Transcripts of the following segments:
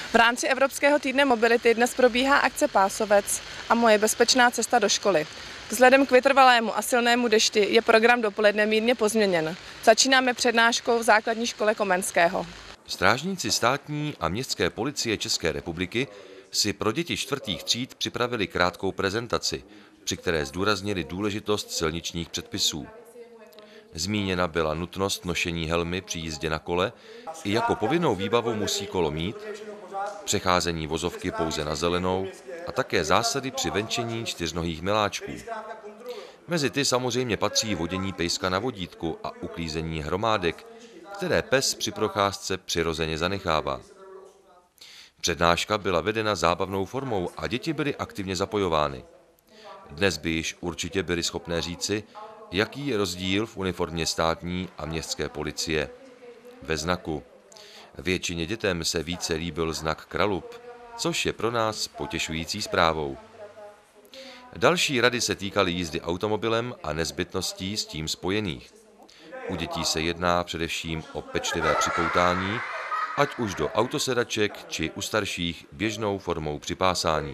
V rámci Evropského týdne mobility dnes probíhá akce Pásovec a moje bezpečná cesta do školy. Vzhledem k vytrvalému a silnému dešti je program dopoledne mírně pozměněn. Začínáme přednáškou v základní škole Komenského. Strážníci státní a městské policie České republiky si pro děti čtvrtých tříd připravili krátkou prezentaci, při které zdůraznili důležitost silničních předpisů. Zmíněna byla nutnost nošení helmy při jízdě na kole, i jako povinnou výbavu musí kolo mít, přecházení vozovky pouze na zelenou a také zásady při venčení čtyřnohých miláčků. Mezi ty samozřejmě patří vodění pejska na vodítku a uklízení hromádek, které pes při procházce přirozeně zanechává. Přednáška byla vedena zábavnou formou a děti byly aktivně zapojovány. Dnes by již určitě byly schopné říci, jaký je rozdíl v uniformě státní a městské policie. Ve znaku. Většině dětem se více líbil znak Kralup, což je pro nás potěšující zprávou. Další rady se týkaly jízdy automobilem a nezbytností s tím spojených. U dětí se jedná především o pečlivé připoutání, ať už do autosedaček, či u starších běžnou formou připásání.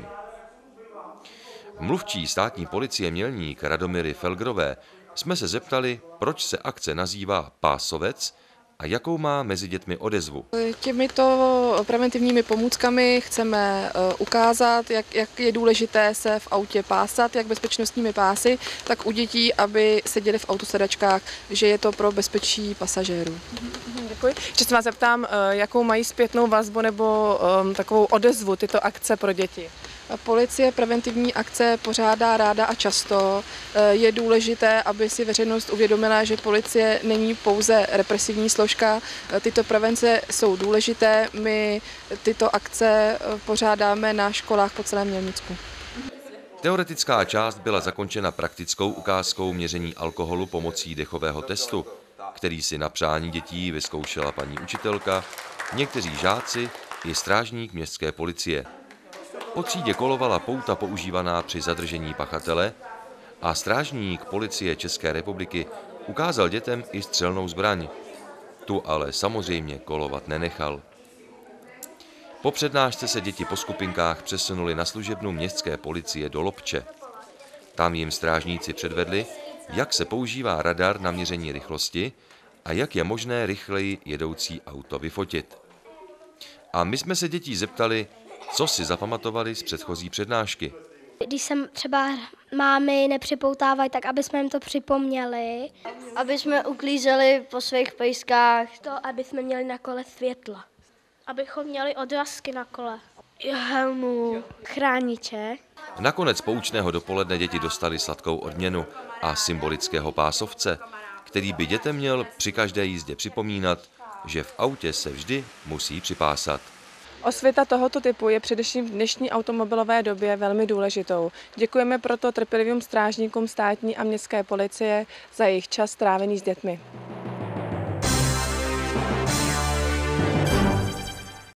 Mluvčí státní policie Mělník Radomíry Felgrové jsme se zeptali, proč se akce nazývá Pásovec a jakou má mezi dětmi odezvu. Těmito preventivními pomůckami chceme ukázat, jak je důležité se v autě pásat, jak bezpečnostními pásy, tak u dětí, aby seděli v autosedačkách, že je to pro bezpečí pasažérů. Děkuji. Ještě se vás zeptám, jakou mají zpětnou vazbu nebo takovou odezvu tyto akce pro děti? Policie preventivní akce pořádá ráda a často. Je důležité, aby si veřejnost uvědomila, že policie není pouze represivní složka. Tyto prevence jsou důležité. My tyto akce pořádáme na školách po celém Mělnicku. Teoretická část byla zakončena praktickou ukázkou měření alkoholu pomocí dechového testu, který si na přání dětí vyzkoušela paní učitelka, někteří žáci i strážník městské policie. Po třídě kolovala pouta používaná při zadržení pachatele a strážník policie České republiky ukázal dětem i střelnou zbraň. Tu ale samozřejmě kolovat nenechal. Po přednášce se děti po skupinkách přesunuli na služebnu městské policie do Lobče. Tam jim strážníci předvedli, jak se používá radar na měření rychlosti a jak je možné rychleji jedoucí auto vyfotit. A my jsme se dětí zeptali, co si zapamatovali z předchozí přednášky. Když jsem třeba mámy nepřipoutávají, tak aby jsme jim to připomněli. Aby jsme uklízeli po svých pejskách. To, aby jsme měli na kole světla. Abychom měli odrazky na kole. Helmu, chrániče. Nakonec poučného dopoledne děti dostali sladkou odměnu a symbolického pásovce, který by dětem měl při každé jízdě připomínat, že v autě se vždy musí připásat. Osvěta tohoto typu je především v dnešní automobilové době velmi důležitou. Děkujeme proto trpělivým strážníkům státní a městské policie za jejich čas strávený s dětmi.